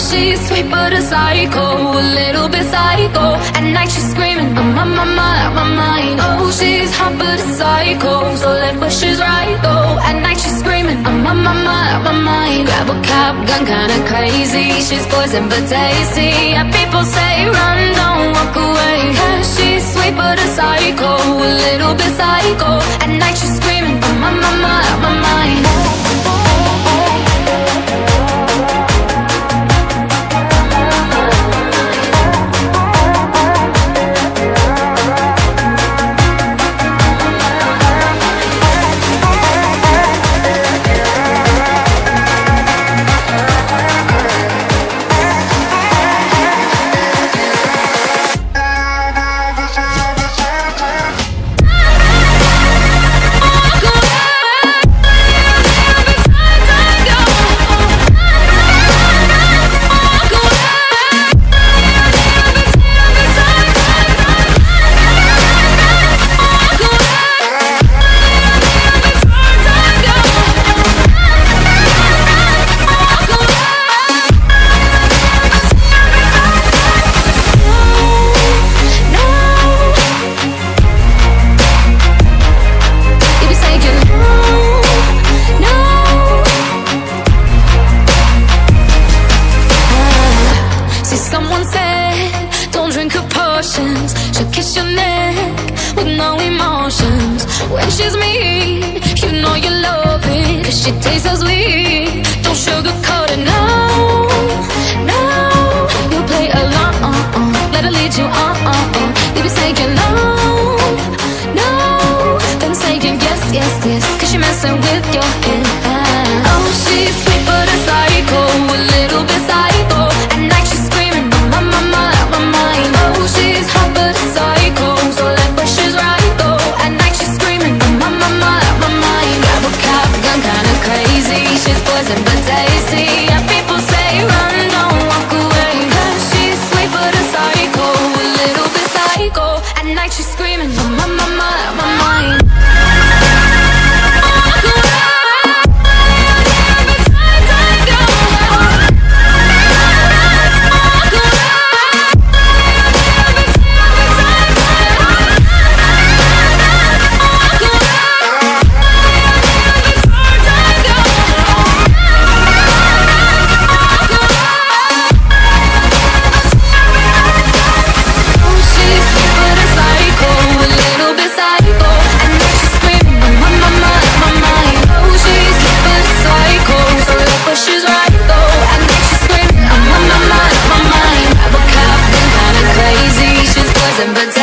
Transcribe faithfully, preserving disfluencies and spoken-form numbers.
she's sweet but a psycho, a little bit psycho. At night she's screaming, I'm on my mind, on my mind. Oh, she's hot but a psycho, so left but she's right though. At night she's screaming, I'm on my mind, on my mind. Grab a cop gun, kinda crazy. She's poison but tasty. Yeah, people say run, don't walk away. Cause she's sweet but a psycho, a little bit psycho. At night she's screaming, I'm on my mind, on my mind. She'll kiss your neck with no emotions. When she's mean, you know you love it, cause she tastes so sweet. Don't sugarcoat it, no, no. You play along, uh, uh, let her lead you on, uh, uh. You be saying no, no, then saying yes, yes, yes, cause she messing with your head. Oh, she's sweet but a psycho, a little bit psycho. At night she's screaming, my, my, my, my mind. Oh, she's hot but a psycho, so left but she's right though. At night she's screaming, my, my, my, my mind. Grab a cop gun, kinda crazy. She's poison but tasty. Yeah, people say run, don't walk away. Cause she's sweet but a psycho, a little bit psycho. At night she's screaming, my, my, my, my mind. But